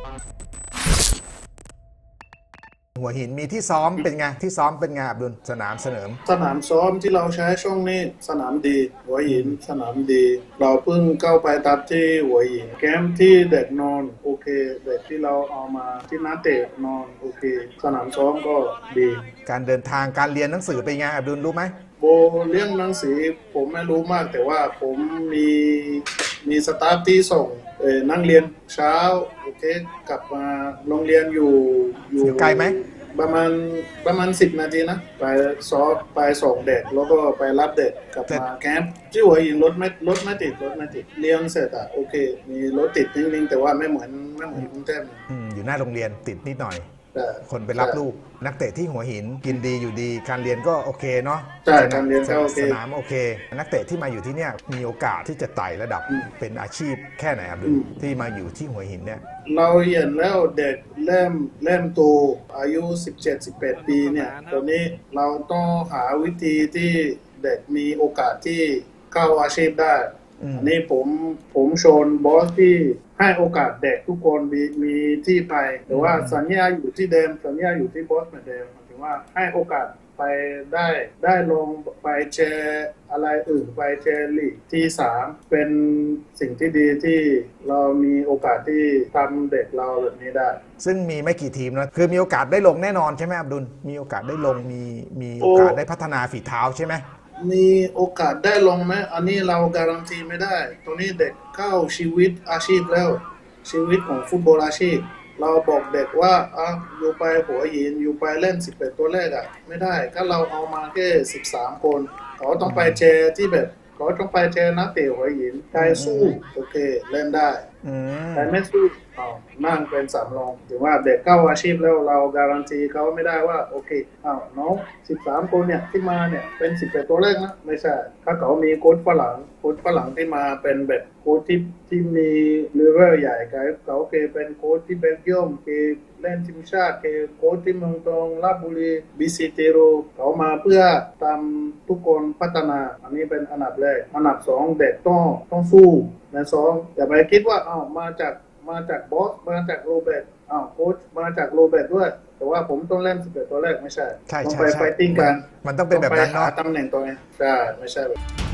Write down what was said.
หัวหินมีที่ซ้อมเป็นไงที่ซ้อมเป็นไงอับดุลสนามเสริมสนามซ้อมที่เราใช้ช่วงนี้สนามดีหัวหินสนามดีเราเพิ่งเข้าไปตัดที่หัวหินแคมป์ที่เด็กนอนโอเคเด็กที่เราเอามาที่นักเตะนอนโอเคสนามซ้อมก็ดีการเดินทางการเรียนหนังสือเป็นไงอับดุลรู้ไหมโบเรื่องหนังสือผมไม่รู้มากแต่ว่าผมมีสตาฟที่ส่งนั่งเรียนเช้าโอเคกลับมาโรงเรียนอยู่ไกลไหมประมาณ10 นาทีนะไปไปส่งเด็กแล้วก็ไปรับเด็กกลับมาแคมป์ที่หัวหินรถไม่ติดเรียนเสร็จโอเคมีรถติดนิดๆแต่ว่าไม่เหมือนกรุงเทพอยู่หน้าโรงเรียนติดนิดหน่อยคนไปรับลูกนักเตะที่หัวหินกินดีอยู่ดีการเรียนก็โอเคเนาะใช่การเรียนก็โอเคสนามโอเคนักเตะที่มาอยู่ที่เนี่ยมีโอกาสที่จะไต่ระดับเป็นอาชีพแค่ไหนครับที่มาอยู่ที่หัวหินเนี่ยเราเห็นแล้วเด็กเริ่มโตอายุ 17-18 ปีเนี่ยตอนนี้เราต้องหาวิธีที่เด็กมีโอกาสที่เข้าอาชีพได้อันนี้ผมชวนบอสที่ให้โอกาสเด็กทุกคนมีที่ไปแต่ว่าสัญญาอยู่ที่เดิมสัญญาอยู่ที่บอสเหมือนเดิมถือว่าให้โอกาสไปได้ลงไปแชร์อะไรอื่นไปแชร์ลีกที่3เป็นสิ่งที่ดีที่เรามีโอกาสที่ทำเด็กเราแบบนี้ได้ซึ่งมีไม่กี่ทีมนะคือมีโอกาสได้ลงแน่นอนใช่ไหมอับดุลมีโอกาสได้ลงมีโอกาสได้พัฒนาฝีเท้าใช่ไหมมีโอกาสได้ลงไหมอันนี้เราการันตีไม่ได้ตรงนี้เด็กเข้าชีวิตอาชีพแล้วชีวิตของฟุตบอลอาชีพเราบอกเด็กว่าอยู่ไปหัวหินอยู่ไปเล่น11ตัวแรกไม่ได้ก็เราเอามาแค่13คนเขาต้องไปเจอที่แบบเขาต้องไปเจอนักเตะหัวหินใครสู้โอเคเล่นได้ใครไม่สู้นั่งเป็นสำรองถือว่าเด็กเข้าอาชีพแล้วเราการันตีเขาไม่ได้ว่าโอเคน้อง13คนเนี่ยที่มาเนี่ยเป็น11ตัวแรกนะไม่ใช่ถ้าเขามีโค้ชฝรั่งที่มาเป็นแบบโค้ชที่มีเลเวลใหญ่เขาโอเคเป็นโค้ชที่เบลเยียมเล่นทีมชาติโค้ชที่เมืองทองลาดบุรีบิซิเตโรเขามาเพื่อทำทุกคนพัฒนาอันนี้เป็นอันดับแรกอันดับ2เด็กต้องสู้ใน2อย่าไปคิดว่ามาจากบอสมาจากโรเบิร์ตโค้ชมาจากโรเบิร์ตด้วยแต่ว่าผมต้องเล่น11ตัวแรกไม่ใช่ต้องไปไฟติ้งกันมันต้องเป็นแบบนั้นเนาะตำแหน่งตัวเองใช่ไม่ใช่แบบ